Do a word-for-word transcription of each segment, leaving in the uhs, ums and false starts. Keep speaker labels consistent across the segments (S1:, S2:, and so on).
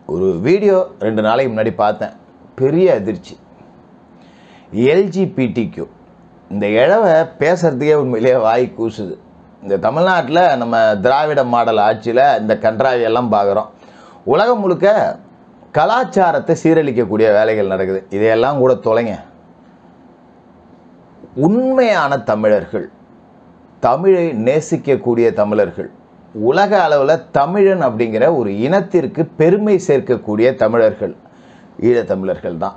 S1: ஒரு வீடியோ ரெண்டு நாளைக்கு முன்னாடி பார்த்தேன், பெரிய அதிர்ச்சி. எல்ஜிபிடிக்யூ இந்த இழவை பேசுகிறதுக்கே உண்மையிலேயே வாய் கூசுது. இந்த தமிழ்நாட்டில் நம்ம திராவிட மாடல் ஆட்சியில் இந்த கன்றாவியெல்லாம் பார்க்குறோம். உலகம் முழுக்க கலாச்சாரத்தை சீரழிக்கக்கூடிய வேலைகள் நடக்குது. இதையெல்லாம் கூட தொலைங்க. உண்மையான தமிழர்கள், தமிழை நேசிக்கக்கூடிய தமிழர்கள், உலக அளவில் தமிழன் அப்படிங்கிற ஒரு இனத்திற்கு பெருமை சேர்க்கக்கூடிய தமிழர்கள் ஈழத்தமிழர்கள் தான்.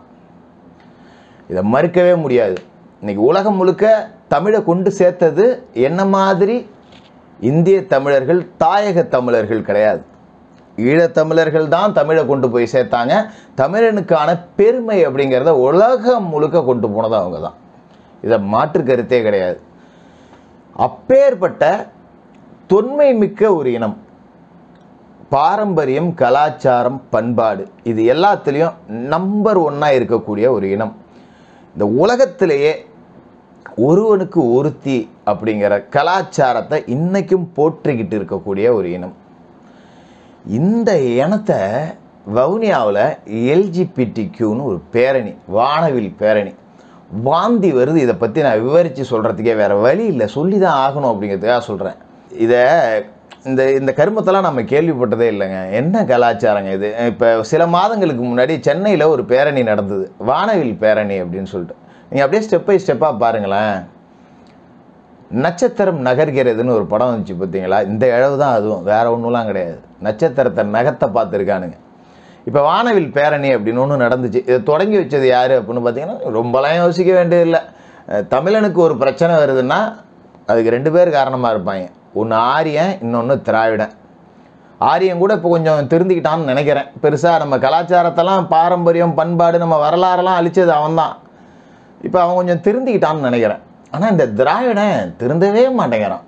S1: இதை மறுக்கவே முடியாது. இன்னைக்கு உலகம் முழுக்க தமிழை கொண்டு சேர்த்தது என்ன மாதிரி இந்திய தமிழர்கள், தாயக தமிழர்கள் கிடையாது. ஈழத்தமிழர்கள் தான் தமிழை கொண்டு போய் சேர்த்தாங்க. தமிழனுக்கான பெருமை அப்படிங்கிறத உலகம் முழுக்க கொண்டு போனது அவங்க தான். இதை மாற்று கருத்தே கிடையாது. அப்பேற்பட்ட தொன்மை மிக்க ஒரு இனம், பாரம்பரியம், கலாச்சாரம், பண்பாடு, இது எல்லாத்துலேயும் நம்பர் ஒன்னாக இருக்கக்கூடிய ஒரு இனம். இந்த உலகத்திலேயே ஒருவனுக்கு ஒருத்தி அப்படிங்கிற கலாச்சாரத்தை இன்னைக்கும் போற்றிக்கிட்டு இருக்கக்கூடிய ஒரு இனம். இந்த இனத்தை வவுனியாவில் எல்ஜிபிடிக்யூன்னு ஒரு பேரணி, வானவில் பேரணி, வாந்தி வருது. இதை பற்றி நான் விவரித்து சொல்கிறதுக்கே வேறு வழி இல்லை, சொல்லி தான் ஆகணும் அப்படிங்கிறதுக்காக சொல்கிறேன். இதை இந்த இந்த கருமத்தெல்லாம் நம்ம கேள்விப்பட்டதே இல்லைங்க. என்ன கலாச்சாரங்க இது? இப்போ சில மாதங்களுக்கு முன்னாடி சென்னையில் ஒரு பேரணி நடந்தது, வானவில் பேரணி அப்படின்னு சொல்லிட்டு. நீங்கள் அப்படியே ஸ்டெப் பை ஸ்டெப்பாக பாருங்களேன். நட்சத்திரம் நகர்கிறதுன்னு ஒரு படம் வந்துச்சு பார்த்தீங்களா? இந்த இழவு தான் அதுவும், வேறு ஒன்றுலாம் கிடையாது. நட்சத்திரத்தை நகத்தை பார்த்துருக்கானுங்க. இப்போ வானவில் பேரணி அப்படின்னு ஒன்று நடந்துச்சு. இதை தொடங்கி வச்சது யார் அப்படின்னு பார்த்தீங்கன்னா, ரொம்பலாம் யோசிக்க வேண்டியதில்லை. தமிழனுக்கு ஒரு பிரச்சனை வருதுன்னா அதுக்கு ரெண்டு பேர் காரணமாக இருப்பாங்க. ஒன்று ஆரியன், இன்னொன்று திராவிடன். ஆரியன் கூட இப்போ கொஞ்சம் திருந்திக்கிட்டான்னு நினைக்கிறேன். பெருசாக நம்ம கலாச்சாரத்தெல்லாம், பாரம்பரியம், பண்பாடு, நம்ம வரலாறெல்லாம் அழித்தது அவன் தான். இப்போ அவன் கொஞ்சம் திருந்திக்கிட்டான்னு நினைக்கிறேன். ஆனால் இந்த திராவிடன் திருந்தவே மாட்டேங்கிறான்.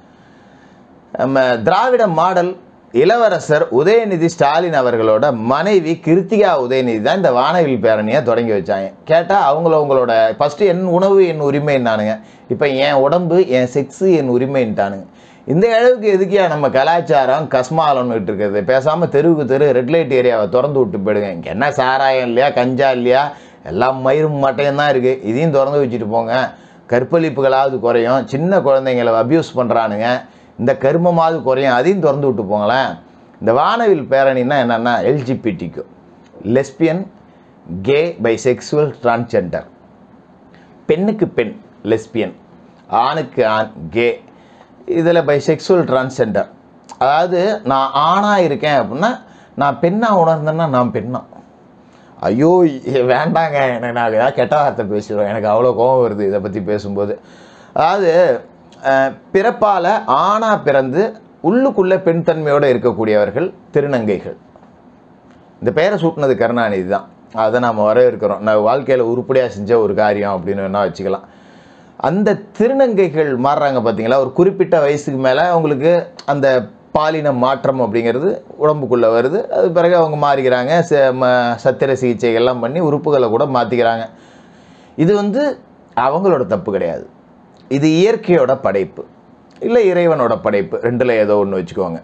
S1: நம்ம திராவிட மாடல் இளவரசர் உதயநிதி ஸ்டாலின் அவர்களோட மனைவி கிருத்திகா உதயநிதி தான் இந்த வானவில் பேரணியை தொடங்கி வச்சாங்க. கேட்டால் அவங்கள உங்களோட ஃபஸ்ட்டு என் உணவு என் உரிமைன்னானுங்க. இப்போ என் உடம்பு என் செக்ஸு என் உரிமைன்ட்டானுங்க. இந்த அளவுக்கு எதுக்கியா நம்ம கலாச்சாரம் கஸ்மாலன்னுட்டு இருக்குது? பேசாமல் தெருவுக்கு தெரு ரெட் லைட் ஏரியாவை திறந்து விட்டு போயிடுங்க. இங்கே என்ன சாராயம் இல்லையா, கஞ்சா இல்லையா, எல்லாம் மயிரும் மட்டையும் தான் இருக்குது. இதையும் திறந்து வச்சுட்டு போங்க. கற்பழிப்புகளாவது குறையும். சின்ன குழந்தைங்களை அப்யூஸ் பண்ணுறானுங்க, இந்த கருமமாவது குறையும். அதையும் திறந்து விட்டு போங்களேன். இந்த வானவில் பேரணின்னா என்னென்னா, எல்ஜிபிடிக்கு, லெஸ்பியன், கே, பைசெக்சுவல், டிரான்ஸ்ஜெண்டர். பெண்ணுக்கு பெண் லெஸ்பியன், ஆணுக்கு ஆண் கே, இதில் பைசெக்சுவல், டிரான்ஸ்ஜெண்டர். அதாவது நான் ஆணாக இருக்கேன் அப்படின்னா நான் பெண்ணாக உணர்ந்தேன்னா நான் பெண்ணா? ஐயோ வேண்டாங்க, எனக்கு நான் ஏதாவது கெட்ட வார்த்தை பேசிடுவேன். எனக்கு அவ்வளோ கோபம் வருது இதை பற்றி பேசும்போது. அதாவது பிறப்பால் ஆணாக பிறந்து உள்ளுக்குள்ளே பெண் தன்மையோடு இருக்கக்கூடியவர்கள் திருநங்கைகள். இந்த பெயரை சூட்டினது கருணாநிதி தான். அதை நாம் வரவேற்கிறோம். நான் வாழ்க்கையில் உருப்படியாக செஞ்ச ஒரு காரியம் அப்படின்னு வேணால் வச்சுக்கலாம். அந்த திருநங்கைகள் மாறுறாங்க பார்த்தீங்களா, ஒரு குறிப்பிட்ட வயசுக்கு மேலே அவங்களுக்கு அந்த பாலின மாற்றம் அப்படிங்கிறது உடம்புக்குள்ளே வருது. அது பிறகு அவங்க மாறிக்கிறாங்க. சத்திர சிகிச்சைகள்லாம் பண்ணி உறுப்புகளை கூட மாற்றிக்கிறாங்க. இது வந்து அவங்களோட தப்பு கிடையாது. இது இயற்கையோட படைப்பு, இல்லை இறைவனோட படைப்பு, ரெண்டில் ஏதோ ஒன்று வச்சுக்கோங்க.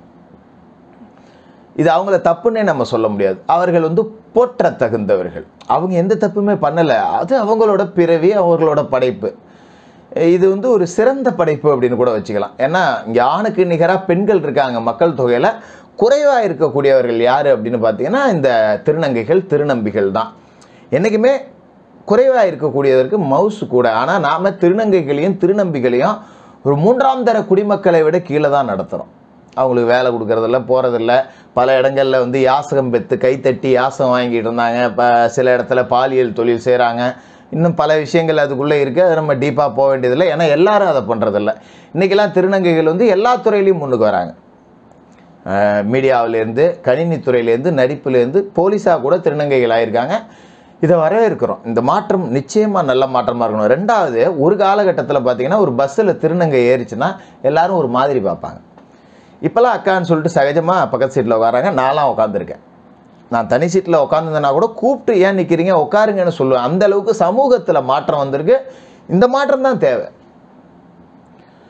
S1: இது அவங்கள தப்புன்னே நம்ம சொல்ல முடியாது. அவர்கள் வந்து போற்ற தகுந்தவர்கள். அவங்க எந்த தப்புமே பண்ணலை. அது அவங்களோட பிறவி, அவங்களோட படைப்பு. இது வந்து ஒரு சிறந்த படைப்பு அப்படின்னு கூட வச்சுக்கலாம். ஏன்னா இங்கே ஆணுக்கு நிகராக பெண்கள் இருக்காங்க. மக்கள் தொகையில் குறைவாக இருக்கக்கூடியவர்கள் யார் அப்படின்னு பார்த்தீங்கன்னா இந்த திருநங்கைகள், திருநம்பிகள் தான். என்றைக்குமே குறைவாக இருக்கக்கூடியதற்கு மவுசு கூட. ஆனால் நாம் திருநங்கைகளையும் திருநம்பிகளையும் ஒரு மூன்றாம் தர குடிமக்களை விட கீழே தான் நடத்துகிறோம். அவங்களுக்கு வேலை கொடுக்கறதில்ல, போகிறதில்ல. பல இடங்களில் வந்து யாசகம் பெற்று கைத்தட்டி யாசகம் வாங்கிட்டு இருந்தாங்க. இப்போ சில இடத்துல பாலியல் தொழில் செய்கிறாங்க. இன்னும் பல விஷயங்கள் அதுக்குள்ளே இருக்குது. அது நம்ம டீப்பாக போக வேண்டியதில்லை. ஏன்னா எல்லாரும் அதை பண்ணுறதில்ல. இன்றைக்கெல்லாம் திருநங்கைகள் வந்து எல்லா துறையிலையும் முன்னுக்கு வராங்க. மீடியாவிலேருந்து, கணினித்துறையிலேருந்து, நடிப்புலேருந்து, போலீஸாக கூட திருநங்கைகள் ஆகியிருக்காங்க. இதை வரவேற்கிறோம். இந்த மாற்றம் நிச்சயமாக நல்ல மாற்றமாக இருக்கணும். ரெண்டாவது, ஒரு காலகட்டத்தில் பார்த்திங்கன்னா ஒரு பஸ்ஸில் திருநங்கை ஏறிச்சுன்னா எல்லோரும் ஒரு மாதிரி பார்ப்பாங்க. இப்போல்லாம் அக்கான்னு சொல்லிட்டு சகஜமாக பக்கத்து சீட்டில் உட்காராங்க. நான்லாம் உட்காந்துருக்கேன். நான் தனி சீட்டில் உட்காந்துருந்தேன்னா கூட கூப்பிட்டு ஏன் நிற்கிறீங்க, உட்காருங்கன்னு சொல்லுவேன். அந்த அளவுக்கு சமூகத்தில் மாற்றம் வந்திருக்கு. இந்த மாற்றம் தான் தேவை.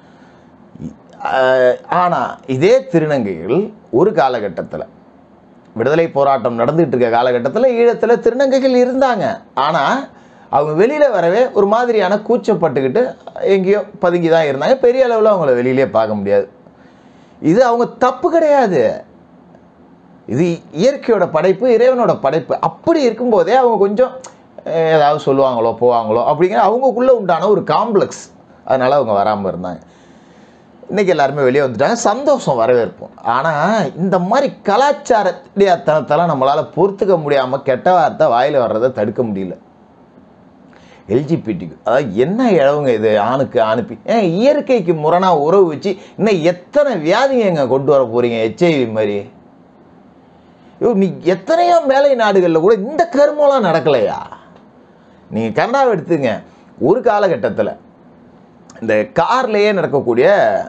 S1: ஆனால் இதே திருநங்கைகள் ஒரு காலகட்டத்தில் விடுதலை போராட்டம் நடந்துகிட்டு இருக்க காலகட்டத்தில் ஈழத்தில் திருநங்கைகள் இருந்தாங்க. ஆனால் அவங்க வெளியில் வரவே ஒரு மாதிரியான கூச்சப்பட்டுக்கிட்டு எங்கேயோ பதுங்கி தான் இருந்தாங்க. பெரிய அளவில் அவங்கள வெளியிலே பார்க்க முடியாது. இது அவங்க தப்பு கிடையாது. இது இயற்கையோட படைப்பு, இறைவனோட படைப்பு. அப்படி இருக்கும்போதே அவங்க கொஞ்சம் ஏதாவது சொல்லுவாங்களோ போவாங்களோ அப்படிங்கிற அவங்களுக்குள்ளே உண்டான ஒரு காம்ப்ளெக்ஸ். அதனால் அவங்க வராமல் இருந்தாங்க. இன்றைக்கி எல்லாருமே வெளியே வந்துட்டாங்க, சந்தோஷம், வரவேற்போம். ஆனால் இந்த மாதிரி கலாச்சாரத்தனத்தெல்லாம் நம்மளால் பொறுத்துக்க முடியாமல் கெட்ட வார்த்தை வாயில் வர்றதை தடுக்க முடியல. எல்ஜிபிடிக்கு அதாவது என்ன இழவுங்க இது, ஆணுக்கு அனுப்பி ஏன் இயற்கைக்கு முரணாக உறவு வச்சு இன்னும் எத்தனை வியாதிங்க எங்கே கொண்டு வர போகிறீங்க? ஹெச்ஐவி மாதிரி நீ எத்தனையோ மேலை நாடுகளில் கூட இந்த கருமெல்லாம் நடக்கலையா? நீங்கள் கனடாவை எடுத்துங்க. ஒரு காலகட்டத்தில் இந்த கார்லேயே நடக்கக்கூடிய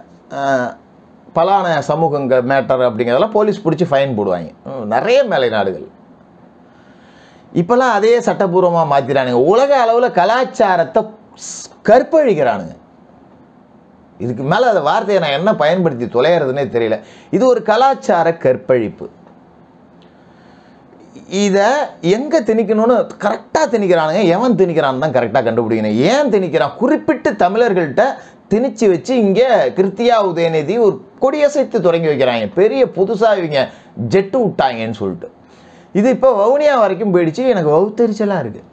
S1: பலான சமூகங்கள் மேட்டர் அப்படிங்கிறதெல்லாம் போலீஸ் பிடிச்சி ஃபைன் போடுவாங்க நிறைய மேலை நாடுகள். இப்போல்லாம் அதே சட்டப்பூர்வமாக மாற்றிடானுங்க. உலக அளவில் கலாச்சாரத்தை கற்பழிக்கிறானுங்க. இதுக்கு மேலே அந்த வார்த்தையை நான் என்ன பயன்படுத்தி தொலைகிறதுனே தெரியல. இது ஒரு கலாச்சார கற்பழிப்பு. இதை எங்கே திணிக்கணும்னு கரெக்டாக திணிக்கிறானுங்க. எவன் திணிக்கிறான்னு தான் கரெக்டாக கண்டுபிடிக்கணும். ஏன் திணிக்கிறான்? குறிப்பிட்டு தமிழர்கள்ட்ட திணிச்சு வச்சு இங்கே கிருத்தியா உதயநிதி ஒரு கொடியசைத்து தொடங்கி வைக்கிறாங்க. பெரிய புதுசாக இவங்க ஜெட்டு விட்டாங்கன்னு சொல்லிட்டு இது இப்போ வவுனியா வரைக்கும் போயிடுச்சு. எனக்கு வவுத்தெரிச்சலாக இருக்குது.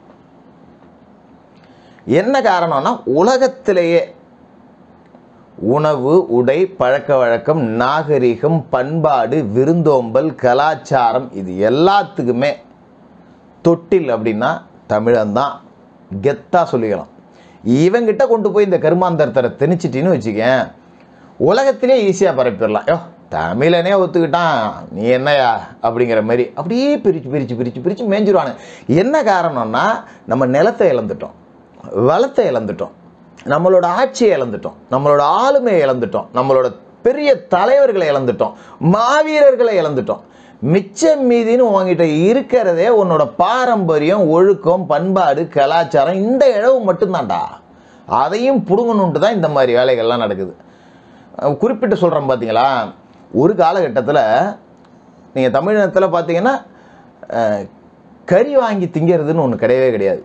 S1: என்ன காரணம்னா உலகத்திலேயே உணவு, உடை, பழக்க வழக்கம், நாகரிகம், பண்பாடு, விருந்தோம்பல், கலாச்சாரம் இது எல்லாத்துக்குமே தொட்டில் அப்படின்னா தமிழன்தான். கெத்தாக சொல்லிக்கலாம். இவங்கிட்ட கொண்டு போய் இந்த கருமாந்தரத்தை திணிச்சிட்டின்னு வச்சுக்கேன், உலகத்திலே ஈஸியாக பரப்பிடலாம். யோ தமிழனே ஒத்துக்கிட்டான் நீ என்னையா அப்படிங்கிற மாதிரி அப்படியே பிரித்து பிரித்து பிரித்து பிரித்து மேய்ஞ்சிருவானு. என்ன காரணம்னா நம்ம நிலத்தை இழந்துட்டோம், வளத்தை இழந்துட்டோம், நம்மளோட ஆட்சியை இழந்துட்டோம், நம்மளோட ஆளுமையை இழந்துட்டோம், நம்மளோட பெரிய தலைவர்களை இழந்துட்டோம், மாவீரர்களை இழந்துட்டோம். மிச்சம் மீதின்னு உங்ககிட்ட இருக்கிறதே உன்னோட பாரம்பரியம், ஒழுக்கம், பண்பாடு, கலாச்சாரம். இந்த இழவு மட்டும்தான்டா. அதையும் பிடுங்கணுன்ட்டு தான் இந்த மாதிரி வேலைகள்லாம் நடக்குது. குறிப்பிட்டு சொல்கிறேன் பார்த்தீங்களா, ஒரு காலகட்டத்தில் நீங்கள் தமிழினத்தில் பார்த்தீங்கன்னா கறி வாங்கி திங்கிறதுன்னு ஒன்று கிடையவே கிடையாது.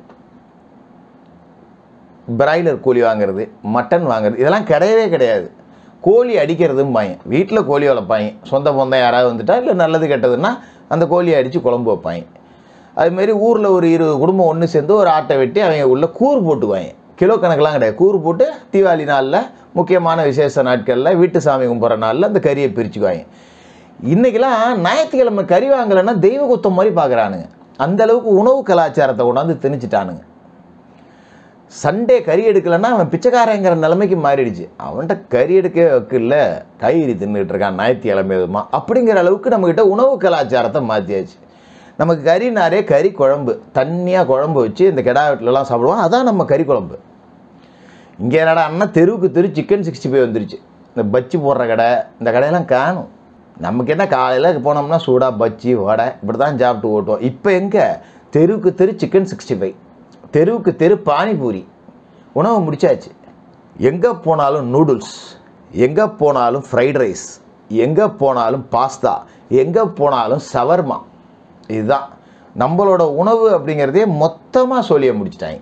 S1: பிராய்லர் கோழி வாங்கிறது, மட்டன் வாங்குறது இதெல்லாம் கிடையவே கிடையாது. கோழி அடிக்கிறதும் பாங்க. வீட்டில் கோழி வளர்ப்பாங்க. சொந்த பொந்தம் யாராவது வந்துட்டா இல்லை நல்லது கெட்டதுன்னா அந்த கோழியை அடித்து குழம்பு வைப்பாங்க. அதுமாரி ஊரில் ஒரு இருபது குடும்பம் ஒன்று சேர்ந்து ஒரு ஆட்டை வெட்டி அவங்க உள்ள கூறு போட்டுக்குவாங்க. கிலோ கணக்கெலாம் கிடையாது. கூறு போட்டு தீபாவளி நாளில், முக்கியமான விசேஷ நாட்களில், வீட்டு சாமி கும்பிட்ற நாளில் அந்த கறியை பிரிச்சுக்குவாங்க. இன்றைக்கெல்லாம் ஞாயிற்றுக்கிழமை கறி வாங்கலைன்னா தெய்வ குத்தம் மாதிரி பார்க்குறானுங்க. அந்தளவுக்கு உணவு கலாச்சாரத்தை கொண்டாந்து திணிச்சிட்டானுங்க. சண்டே கறி எடுக்கலைன்னா அவன் பிச்சைக்காரங்கிற நிலைமைக்கு மாறிடுச்சு. அவன்கிட்ட கறி எடுக்கவே வைக்கல, காய்கறி தின்னுட்டு இருக்கான் ஞாயிற்றுக்கிழமை எதுமா அப்படிங்கிற அளவுக்கு நம்மக்கிட்ட உணவு கலாச்சாரத்தை மாற்றியாச்சு. நமக்கு கறினாரே கறி குழம்பு, தண்ணியாக குழம்பு வச்சு இந்த கெடா வீட்டிலலாம் சாப்பிடுவோம். அதான் நம்ம கறி குழம்பு. இங்கே என்னடா அண்ணா தெருவுக்கு தெரு சிக்கன் சிக்ஸ்டி ஃபைவ் வந்துருச்சு. இந்த பச்சி போடுற கடை, இந்த கடையெல்லாம் காணும். நமக்கு என்ன காலையில் போனோம்னா சூடாக பச்சி வடை இப்படி தான் சாப்பிட்டு ஓட்டுவோம். இப்போ எங்கே தெருவுக்கு தெரு சிக்கன் சிக்ஸ்டி ஃபைவ், தெருவுக்கு தெரு பானிபூரி, உணவு முடிச்சாச்சு. எங்கே போனாலும் நூடுல்ஸ், எங்கே போனாலும் ஃப்ரைட் ரைஸ், எங்கே போனாலும் பாஸ்தா, எங்கே போனாலும் சவர்மா. இதுதான் நம்மளோட உணவு அப்படிங்கிறதே மொத்தமாக சொல்லிய முடிச்சிட்டாங்க.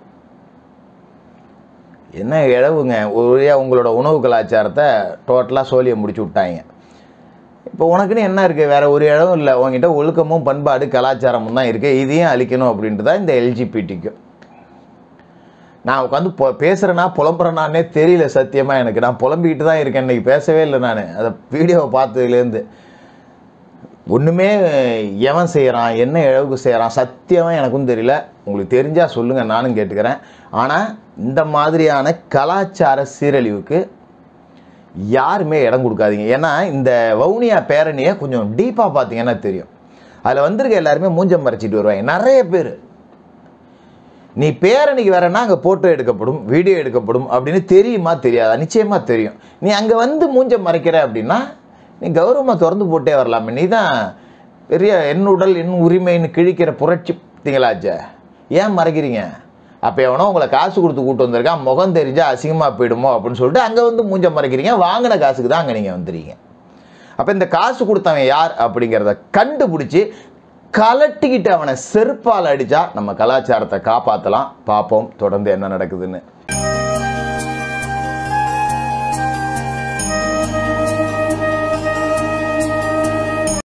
S1: என்ன இழவுங்க, ஒரே உங்களோட உணவு கலாச்சாரத்தை டோட்டலாக சோழியை முடிச்சு விட்டாங்க. இப்போ உனக்குன்னு என்ன இருக்குது? வேறு ஒரு இழவும் இல்லை. உங்ககிட்ட ஒழுக்கமும் பண்பாடு கலாச்சாரமும் தான் இருக்குது. இதையும் அழிக்கணும் அப்படின்ட்டு தான் இந்த எல்ஜிபிடிக்கு. நான் உட்காந்து பொ பேசுகிறேன்னா புலம்புறேனானே தெரியல சத்தியமாக எனக்கு. நான் புலம்பிக்கிட்டு தான் இருக்கேன். இன்றைக்கி பேசவே இல்லை. நான் அதை வீடியோவை பார்த்ததுலேருந்து ஒன்றுமே எவன் செய்கிறான், என்ன இழவுக்கு செய்கிறான் சத்தியமாக எனக்கும் தெரியல. உங்களுக்கு தெரிஞ்சால் சொல்லுங்கள், நானும் கேட்டுக்கிறேன். ஆனால் இந்த மாதிரியான கலாச்சார சீரழிவுக்கு யாருமே இடம் கொடுக்காதீங்க. ஏன்னா இந்த வவுனியா பேரணியை கொஞ்சம் டீப்பாக பார்த்தீங்கன்னா தெரியும். அதில் வந்திருக்க எல்லாருமே மூஞ்சம் மறைச்சிட்டு வருவாங்க நிறைய பேர். நீ பேரணிக்கு வரேன்னா அங்கே ஃபோட்டோ எடுக்கப்படும், வீடியோ எடுக்கப்படும் அப்படின்னு தெரியுமா தெரியாதா? நிச்சயமாக தெரியும். நீ அங்கே வந்து மூஞ்சம் மறைக்கிற அப்படின்னா நீ கௌரவமாக திறந்து போட்டே வரலாமே. நீ தான் பெரிய என் உடல் என் உரிமைன்னு கிழிக்கிற புரட்சி திங்களாச்சே, ஏன் மறைக்கிறீங்க? அப்போ எவனோ உங்களை காசு கொடுத்து கூட்டு வந்திருக்கான், முகம் தெரிஞ்சால் அசிங்கமாக போயிடுமோ அப்படின்னு சொல்லிட்டு அங்கே வந்து மூஞ்ச மறைக்கிறீங்க. வாங்கின காசுக்கு தான் அங்கே நீங்கள் வந்துடுறீங்க. அப்போ இந்த காசு கொடுத்தவன் யார் அப்படிங்கிறத கண்டுபிடிச்சி கலட்டிக்கிட்டு அவனை செருப்பால் அடித்தா நம்ம கலாச்சாரத்தை காப்பாற்றலாம். பார்ப்போம் தொடர்ந்து என்ன நடக்குதுன்னு.